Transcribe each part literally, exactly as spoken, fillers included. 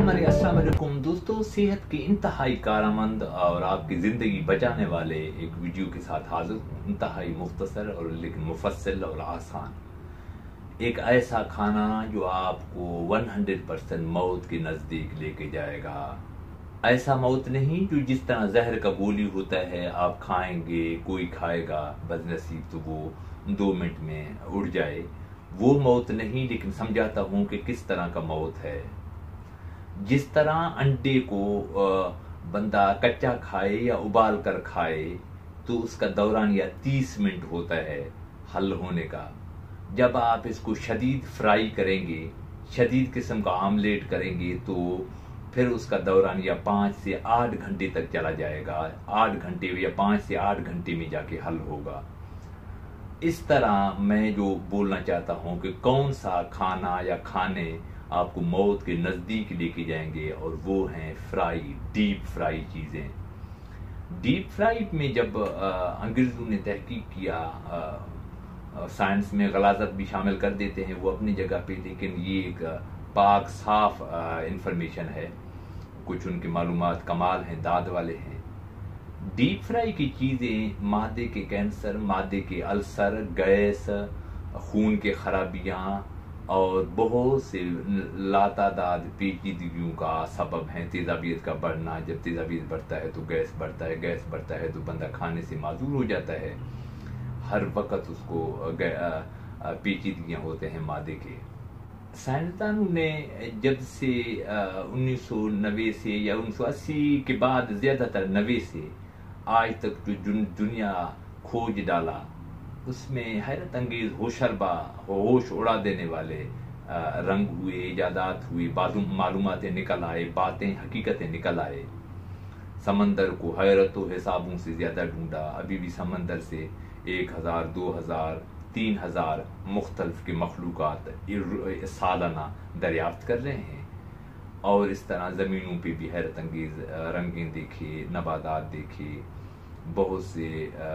हमारे अस्सलाम वालेकुम दोस्तों, सेहत के इंतहाई कारआमद और आपकी ज़िंदगी बचाने वाले एक वीडियो के साथ हाजिर हूँ। इंतहाई मुख्तसर और लेकिन मुफस्सल और आसान, एक ऐसा खाना जो आपको सौ परसेंट मौत के नज़दीक लेके जाएगा। ऐसा मौत नहीं जो जिस तरह जहर का गोली होता है, आप खाएंगे, कोई खाएगा बदनसीब तो वो दो मिनट में उड़ जाए, वो मौत नहीं। लेकिन समझाता हूँ कि किस तरह का मौत है। जिस तरह अंडे को बंदा कच्चा खाए या उबाल कर खाए तो उसका दौरान या तीस मिनट होता है हल होने का। जब आप इसको शदीद फ्राई करेंगे, शदीद किस्म का आमलेट करेंगे, तो फिर उसका दौरान या पाँच से आठ घंटे तक चला जाएगा। आठ घंटे या पाँच से आठ घंटे में जाके हल होगा। इस तरह मैं जो बोलना चाहता हूँ कि कौन सा खाना या खाने आपको मौत के नज़दीक लेके जाएंगे, और वो हैं फ्राई, डीप फ्राई चीज़ें। डीप फ्राई में जब अंग्रेज़ों ने तहकीक किया, साइंस में गलाजत भी शामिल कर देते हैं वो अपनी जगह पे, लेकिन ये एक पाक साफ इंफॉर्मेशन है। कुछ उनकी मालूमात कमाल हैं, दाद वाले हैं। डीप फ्राई की चीज़ें मादे के कैंसर, मादे के अल्सर, गैस, खून के खराबियाँ और बहुत से लातादाद पेचीदगियों का सबब हैं। तेज़ाबियत का बढ़ना, जब तेज़ाबियत बढ़ता है तो गैस बढ़ता है, गैस बढ़ता है तो बंदा खाने से माजूर हो जाता है। हर वक्त उसको पेचीदगियाँ होते हैं मादे के। साइंसदानों ने जब से उन्नीस सौ नब्बे से या उन्नीस सौ अस्सी के बाद ज़्यादातर नब्बे से आज तक जो दुनिया खोज डाला, उसमें हैरत अंगेज होशरबा, होश उड़ा देने वाले रंग हुए, इजादात हुई, मालूमातें निकल आए, बातें हकीकतें निकल आए। समंदर को हैरत व हिसाबों से ज़्यादा ढूंढा। अभी भी समंदर से एक हज़ार दो हज़ार तीन हज़ार मुख्तलिफ के मखलूक़ात सालाना दरियाफ्त कर रहे हैं। और इस तरह ज़मीनों पे भी हैरत अंगेज रंगें देखे, नबातात देखे, बहुत से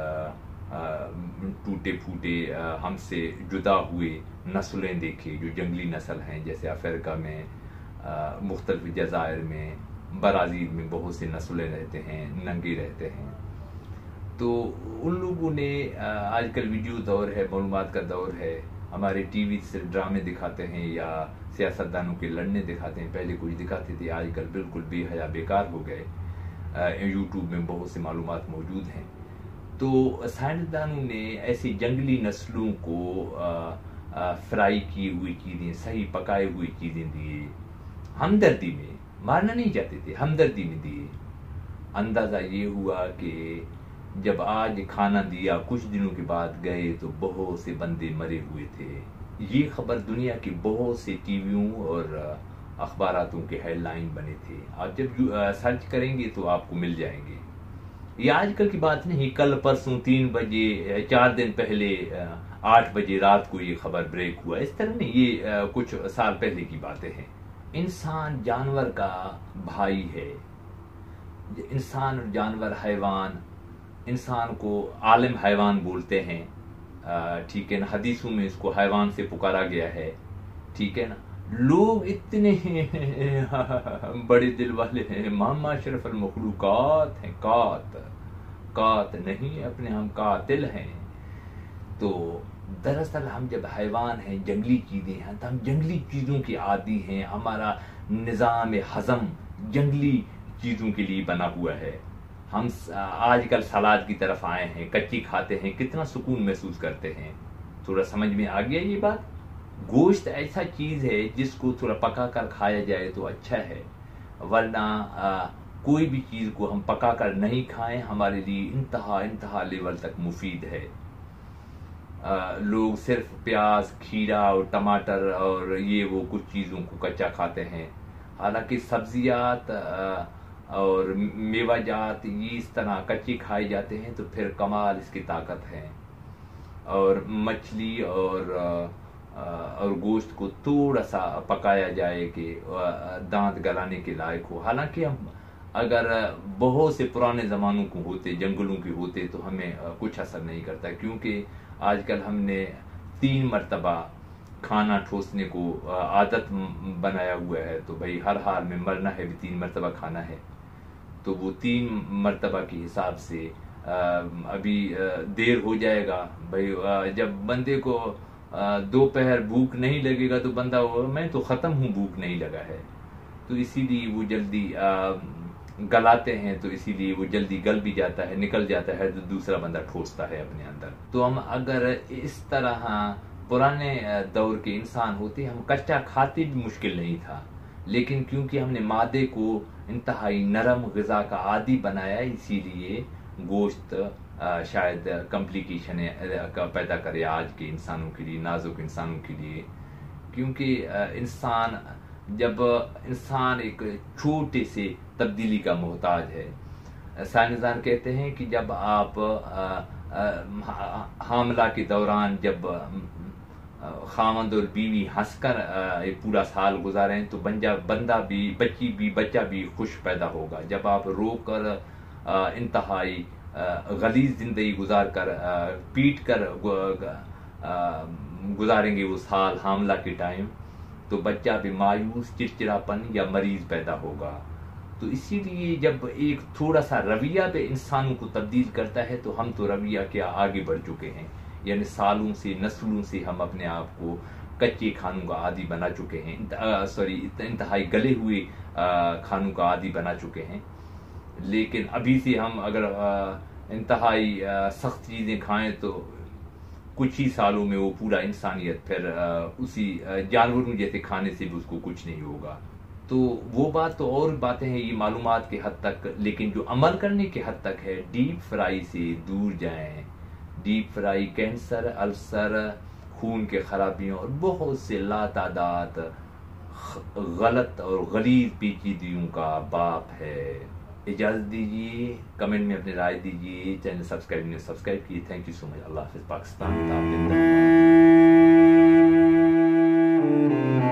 टूटे फूटे हमसे जुदा हुए नस्लें देखे जो जंगली नस्ल हैं। जैसे अफ्रीका में, मुख्तलिफ जज़ायर में, ब्राज़ील में बहुत सी नस्लें रहते हैं, नंगे रहते हैं। तो उन लोगों ने, आजकल वीडियो दौर है, मालूमात का दौर है, हमारे टीवी से ड्रामे दिखाते हैं या सियासतदानों के लड़ने दिखाते हैं। पहले कुछ दिखाते थे, आजकल बिल्कुल बेहया बेकार हो गए। यूट्यूब में बहुत से मालूमात मौजूद हैं। तो साइंसदानों ने ऐसी जंगली नस्लों को आ, आ, फ्राई की हुई चीज़ें, सही पकाए हुई चीज़ें दिए, हमदर्दी में, मारना नहीं चाहते थे, हमदर्दी में दिए। अंदाज़ा ये हुआ कि जब आज खाना दिया, कुछ दिनों के बाद गए तो बहुत से बंदे मरे हुए थे। ये खबर दुनिया की बहुत से टीवियों और अखबारातों के हेडलाइन बने थे। आप जब सर्च करेंगे तो आपको मिल जाएंगे। ये आजकल की बात नहीं, कल परसों तीन बजे, चार दिन पहले आठ बजे रात को ये खबर ब्रेक हुआ। इस तरह नहीं, ये कुछ साल पहले की बातें हैं। इंसान जानवर का भाई है। इंसान और जानवर, हैवान, इंसान को आलिम हैवान बोलते हैं, ठीक है ना। हदीसों में इसको हैवान से पुकारा गया है, ठीक है ना। लोग इतने बड़े दिल वाले हैं, मामा अशरफ अल मखलूकात हैं, कात कात नहीं, अपने हम कातिल हैं। तो दरअसल हम जब हैवान हैं, जंगली चीज़ें हैं, तो हम जंगली चीज़ों के आदी हैं। हमारा निज़ाम हज़म जंगली चीज़ों के लिए बना हुआ है। हम आजकल सलाद की तरफ आए हैं, कच्ची खाते हैं, कितना सुकून महसूस करते हैं। थोड़ा समझ में आ गया ये बात। गोश्त ऐसा चीज़ है जिसको थोड़ा पका कर खाया जाए तो अच्छा है, वरना कोई भी चीज़ को हम पका कर नहीं खाएं, हमारे लिए इंतहा इंतहा लेवल तक मुफीद है। आ, लोग सिर्फ प्याज, खीरा और टमाटर और ये वो कुछ चीज़ों को कच्चा खाते हैं, हालांकि सब्जियात और मेवाजात ये इस तरह कच्ची खाए जाते हैं तो फिर कमाल इसकी ताकत है। और मछली और और गोश्त को थोड़ा सा पकाया जाए कि दांत गलाने के लायक हो। हालांकि हम अगर बहुत से पुराने ज़मानों को होते, जंगलों के होते, तो हमें कुछ असर नहीं करता, क्योंकि आजकल हमने तीन मरतबा کھانا ٹھوسنے کو عادت بنایا ہوا ہے، تو بھائی ہر حال میں مرنا ہے بھی تین مرتبہ کھانا ہے، تو وہ تین مرتبہ کے حساب سے ابھی دیر ہو جائے گا بھائی. جب بندے کو دوپہر بھوک نہیں لگے گا تو بندہ میں تو ختم ہوں، بھوک نہیں لگا ہے، تو اسی لیے وہ جلدی گلاتے ہیں، تو اسی لیے وہ جلدی گل بھی جاتا ہے، نکل جاتا ہے، تو دوسرا بندہ ٹھوستا ہے اپنے اندر. تو ہم اگر اس طرح پرانے دور کے انسان ہوتے، ہم کچا کھاتے بھی مشکل نہیں تھا، لیکن کیونکہ ہم نے معدے کو انتہائی نرم غذا کا عادی بنایا، اسی لیے گوشت شاید کمپلیکیشن پیدا کرے آج کے انسانوں کے لیے، نازک انسانوں کے لیے. کیونکہ انسان جب انسان ایک چھوٹے سے تبدیلی کا محتاج ہے. سائنسدان کہتے ہیں کہ جب آپ حاملہ کے دوران جب خاوند اور بیوی ہنس کر ایک پورا سال گزاریں تو بندہ بھی، بچی بھی، بچہ بھی خوش پیدا ہوگا. جب آپ رو کر انتہائی غلیظ زندگی گزار کر پیٹ کر گزاریں گے وہ سال حاملہ کے ٹائم، تو بچہ بھی مایوس، چڑچڑاپن یا مریض پیدا ہوگا. تو اسی لیے جب ایک تھوڑا سا رویہ پہ انسانوں کو تبدیل کرتا ہے تو ہم تو رویہ کے آگے بڑھ چکے ہیں، یعنی سالوں سے، نسلوں سے ہم اپنے آپ کو کچے کھانوں کا عادی بنا چکے ہیں، سوری انتہائی گلے ہوئے کھانوں کا عادی بنا چکے ہیں. لیکن ابھی سے ہم اگر انتہائی سخت چیزیں کھائیں تو کچھ ہی سالوں میں وہ پورا انسانیت پھر اسی جانوروں جیسے کھانے سے بھی اس کو کچھ نہیں ہوگا. تو وہ بات تو اور باتیں ہیں، یہ معلومات کے حد تک، لیکن جو عمل کرنے کے حد تک ہے، ڈیپ فرائی سے دور جائیں. ڈیپ فرائی کینسر، السر، خون کے خرابیوں اور بہت سے لاتعداد غلط اور غلیظ پیچیدگیوں کا باپ ہے. اجازت دیجیے، کمنٹ میں اپنی رائے دیجیے، چینل سبسکرائب نے سبسکرائب کیے. Thank you so much. اللہ حافظ. پاکستان.